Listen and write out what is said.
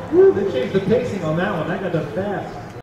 Woo, they changed the pacing on that one. That got done fast.